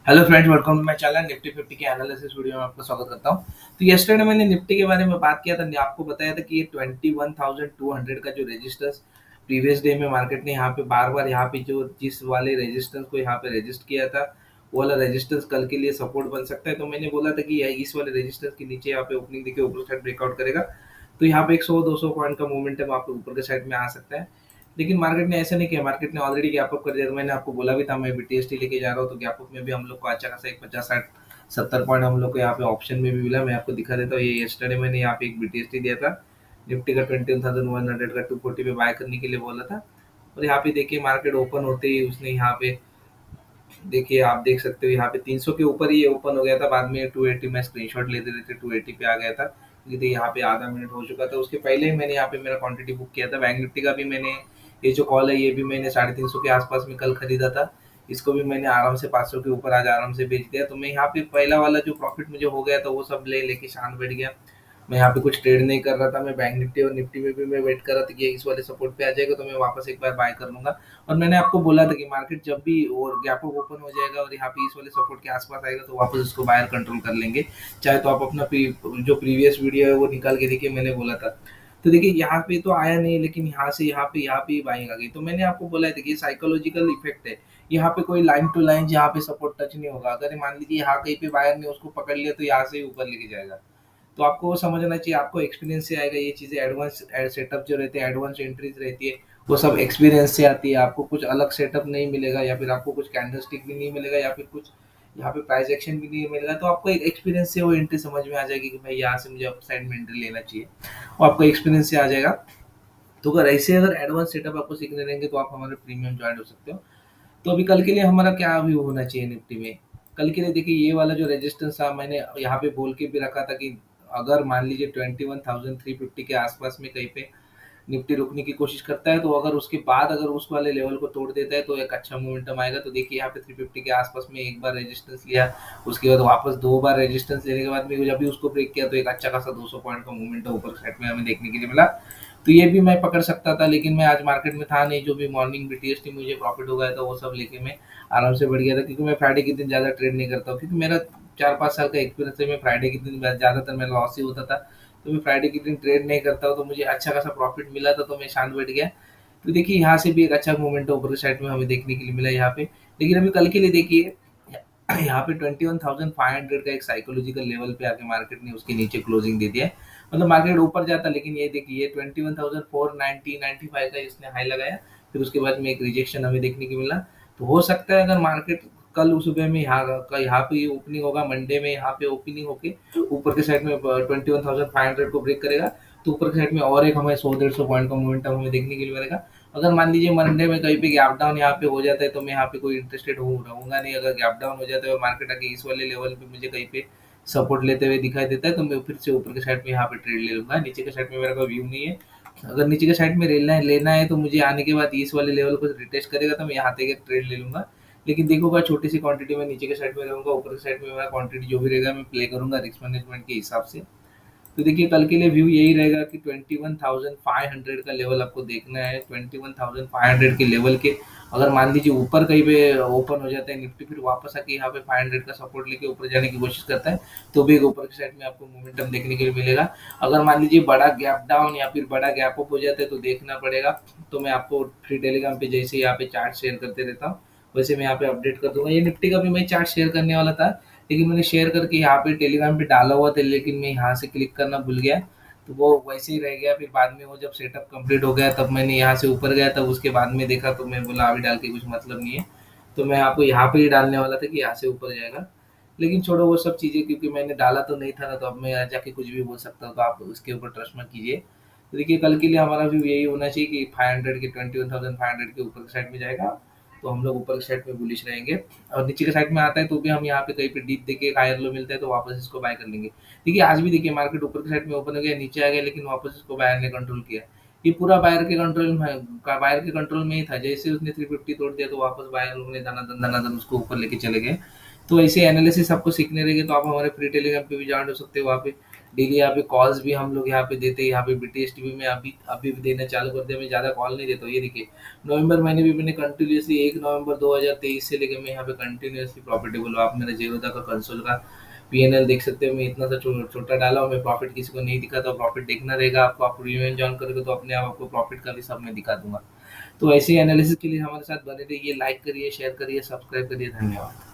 Hello friends, welcome to my channel Nifty 50 के analysis video में आपका स्वागत करता हूं। तो यस्टरडे मैंने निफ्टी के बारे में बात किया था, आपको बताया था कि ये 21,200 का जो रेजिस्टेंस प्रीवियस डे में मार्केट ने यहाँ पे बार-बार यहाँ पे जो जिस वाले रेजिस्टेंस को यहाँ पे रेजिस्ट किया था, वो वाला रेजिस्टेंस कल के लिए सपोर्ट बन सकता है। तो मैंने बोला था कि इस वाले रेजिस्टेंस के नीचे यहाँ पे ओपनिंग देखिए ऊपर साइड ब्रेकआउट करेगा, तो यहाँ पे एक 100-200 पॉइंट का मोमेंटम आप ऊपर के साइड में आ सकता है। लेकिन मार्केट ने ऐसा नहीं किया, मार्केट ने ऑलरेडी गैप अप कर दिया। तो मैंने आपको बोला भी था मैं बीटीएसटी लेके जा रहा हूँ, तो गैप अप में भी हम लोग को अच्छा खासा एक 50-60-70 पॉइंट हम लोग को यहाँ पे ऑप्शन में भी मिला। मैं आपको दिखा देता हूँ, ये यस्टरडे मैंने यहाँ पे एक बीटीएसटी दिया था निफ्टी का 21,100 का 240 पे बाय करने के लिए बोला था। और यहाँ पे देखिए मार्केट ओपन होते ही उसने यहाँ पे देखिए आप देख सकते हो यहाँ पे 300 के ऊपर ही ओपन हो गया था। बाद में 280 में स्क्रीनशॉट लेते लेते 280 पे आ गया था, क्योंकि यहाँ पे आधा मिनट हो चुका था। उसके पहले ही मैंने यहाँ पे मेरा क्वांटिटी बुक किया था। बैंक निफ्टी का भी मैंने ये जो कॉल है ये भी मैंने 350 के आसपास में कल खरीदा था। इसको भी मैंने आराम से 500 के ऊपर आज आराम से बेच दिया। तो मैं यहाँ पे पहला वाला जो प्रॉफिट मुझे हो गया था वो सब ले लेके शांत बैठ गया। मैं यहाँ पे कुछ ट्रेड नहीं कर रहा था। मैं बैंक निफ्टी और निफ्टी में भी मैं वेट कर रहा था कि इस वाले सपोर्ट पे आ जाएगा तो मैं वापस एक बार बाय कर लूंगा। और मैंने आपको बोला था कि मार्केट जब भी और गैप अप ओपन हो जाएगा और यहाँ पे इस वाले सपोर्ट के आसपास आएगा तो वापस इसको बायर कंट्रोल कर लेंगे। चाहे तो आप अपना जो प्रीवियस वीडियो है वो निकाल के देखिए, मैंने बोला था। तो देखिए यहाँ पे तो आया नहीं, लेकिन यहाँ से यहाँ पे बाइंग आ गई। तो मैंने आपको बोला था कि ये साइकोलॉजिकल इफेक्ट है। यहाँ पे कोई लाइन टू लाइन यहाँ पे सपोर्ट टच नहीं होगा। अगर मान लीजिए यहाँ कहीं पे बायर ने उसको पकड़ लिया तो यहाँ से ही ऊपर लेके जाएगा। तो आपको वो समझना चाहिए, आपको एक्सपीरियंस से आएगा ये चीज़ें। एडवांस सेटअप जो रहते हैं, एडवांस एंट्रीज रहती है, वो सब एक्सपीरियंस से आती है। आपको कुछ अलग सेटअप नहीं मिलेगा, या फिर आपको कुछ कैंडलस्टिक भी नहीं मिलेगा, या फिर कुछ यहाँ पे प्राइस एक्शन भी नहीं मिलेगा। तो आपको एक एक्सपीरियंस से वो एंट्री समझ में आ जाएगी कि भाई यहाँ से मुझे अप साइड में एंट्री लेना चाहिए, वो आपको एक्सपीरियंस से आ जाएगा। तो अगर एडवांस सेटअप आपको सीखने रहेंगे तो आप हमारे प्रीमियम ज्वाइन हो सकते हो। तो अभी कल के लिए हमारा क्या व्यू होना चाहिए निफ्टी में? कल के लिए देखिए ये वाला जो रेजिस्टेंस था मैंने यहाँ पे बोल के भी रखा था कि अगर मान लीजिए 21,350 के आसपास में कहीं पे निफ्टी रुकने की कोशिश करता है, तो अगर उसके बाद अगर उस वाले लेवल को तोड़ देता है तो एक अच्छा मोमेंटम आएगा। तो देखिए यहाँ पे 350 के आसपास में एक बार रेजिस्टेंस लिया, उसके बाद वापस दो बार रेजिस्टेंस लेने के बाद में जब भी उसको ब्रेक किया तो एक अच्छा खासा 200 पॉइंट का मूवमेंट ऊपर साइड में हमें देखने के लिए मिला। तो ये भी मैं पकड़ सकता था, लेकिन मैं आज मार्केट में था नहीं। जो भी मॉर्निंग बीटीएसटी मुझे प्रॉफिट हो गया था वो सब लेके मैं आराम से बढ़ गया था, क्योंकि मैं फ्राइडे के दिन ज़्यादा ट्रेड नहीं करता हूँ। क्योंकि मेरा 4-5 साल का एक्सपीरियंस है, मैं फ्राइडे के दिन ज़्यादातर मेरा लॉस ही होता था। तो मैं फ्राइडे के दिन ट्रेड नहीं करता हूँ, तो मुझे अच्छा खासा प्रॉफिट मिला था, तो मैं शांत बैठ गया। तो देखिए यहाँ से भी एक अच्छा मूवमेंट ऊपर की साइड में हमें देखने के लिए मिला यहाँ पे। लेकिन अभी कल के लिए देखिए यहाँ पे 21,500 का एक साइकोलॉजिकल लेवल पे आके मार्केट ने उसके नीचे क्लोजिंग दे दिया है। मतलब मार्केट ऊपर जाता, लेकिन ये देखिए 21,490-95 का इसने हाई लगाया, फिर उसके बाद में एक रिजेक्शन हमें देखने को मिला। तो हो सकता है अगर मार्केट कल सुबह में यहाँ पे ओपनिंग होगा, मंडे में यहाँ पे ओपनिंग होके ऊपर के साइड में 21,500 को ब्रेक करेगा, तो ऊपर के साइड में और एक हमें 100-150 पॉइंट का मोमेंटम हमें देखने के लिए मिलेगा। अगर मान लीजिए मंडे में कहीं पे गैप डाउन यहाँ पे हो जाता है तो मैं यहाँ पे कोई इंटरेस्टेड रहूंगा नहीं। अगर गैप डाउन हो जाता है मार्केट आके इस वाले लेवल पे मुझे कहीं पे सपोर्ट लेते हुए दिखाई देता है, तो मैं फिर से ऊपर के साइड में यहाँ पे ट्रेड ले लूंगा। नीचे के साइड में मेरा कोई व्यू नहीं है। अगर नीचे के साइड में लेना है तो मुझे आने के बाद इस वाले लेवल को रिटेस्ट करेगा तो मैं यहाँ तक एक ट्रेड ले लूंगा। लेकिन देखूंगा छोटी सी क्वांटिटी में नीचे के साइड में रहूंगा, ऊपर के साइड में मेरा क्वांटिटी जो भी रहेगा मैं प्ले करूंगा रिस्क मैनेजमेंट के हिसाब से। तो देखिए कल के लिए व्यू यही रहेगा कि 21,500 का लेवल आपको देखना है। 21,500 के लेवल के अगर मान लीजिए ऊपर कहीं पे ओपन हो जाता है निफ्टी, फिर वापस आके यहाँ पे 500 का सपोर्ट लेके ऊपर जाने की कोशिश करता है, तो भी एक ऊपर की साइड में आपको मोमेंटम देखने के लिए मिलेगा। अगर मान लीजिए बड़ा गैप डाउन या फिर बड़ा गैप अप हो जाता है तो देखना पड़ेगा। तो मैं आपको फ्री टेलीग्राम पे जैसे यहाँ पे चार्ट शेयर करते रहता हूँ वैसे मैं यहाँ पे अपडेट कर दूंगा। ये निफ्टी का भी मैं चार्ट शेयर करने वाला था, लेकिन मैंने शेयर करके यहाँ पे टेलीग्राम पे डाला हुआ था, लेकिन मैं यहाँ से क्लिक करना भूल गया, तो वो वैसे ही रह गया। फिर बाद में वो जब सेटअप कंप्लीट हो गया तब मैंने यहाँ से ऊपर गया, तब उसके बाद में देखा तो मैं बोला अभी डाल के कुछ मतलब नहीं है। तो मैं आपको यहाँ पे ही डालने वाला था कि यहाँ से ऊपर जाएगा। लेकिन छोड़ो वो सब चीज़ें, क्योंकि मैंने डाला तो नहीं था ना, तो अब मैं जाके कुछ भी बोल सकता हूँ, तो आप उसके ऊपर ट्रस्ट मत कीजिए। तो देखिए कल के लिए हमारा व्यू यही होना चाहिए कि 500 के 21,500 के ऊपर साइड में जाएगा तो हम लोग ऊपर के साइड में बुलिश रहेंगे। और नीचे के साइड में आता है तो भी हम यहाँ पे कहीं पे डीप देके हायर लो मिलता है तो वापस इसको बाय कर लेंगे। देखिए आज भी देखिए मार्केट ऊपर के साइड में ओपन हो गया, नीचे आ गया, लेकिन वापस इसको बायर ने कंट्रोल किया। ये पूरा बायर के कंट्रोल में ही था। जैसे उसने 350 तोड़ दिया तो वापस बायर लोगों ने दनादन उसको ऊपर लेके चले गए। तो ऐसे एनालिसिस आपको सीखने रहेंगे तो आप हमारे फ्री टेलीग्राम पे भी ज्वाइन हो सकते हो। वहाँ पे डेली यहाँ पे कॉल्स भी हम लोग यहाँ पे देते हैं। यहाँ पे BTS टीवी में अभी अभी भी देना चालू कर दिया, मैं ज़्यादा कॉल नहीं देता हूँ। ये देखिए नवंबर महीने भी मैंने कंटिन्यूसली 1 नवंबर 2023 से लेकर मैं यहाँ पे कंटिन्यूसली प्रॉफिटेबल हूँ। आप मेरा जेरोधा का कंसोल का पीएनएल देख सकते हो। मैं इतना सा छोटा डाला हूँ, मैं प्रॉफिट किसी को नहीं दिखाता। प्रॉफिट देखना रहेगा आपको, आप प्रीमियम ज्वाइन करोगे तो अपने आप आपको प्रॉफिट का भी सब मैं दिखा दूंगा। तो ऐसे ही एनालिसिस के लिए हमारे साथ बने रहिए, लाइक करिए, शेयर करिए, सब्सक्राइब करिए। धन्यवाद।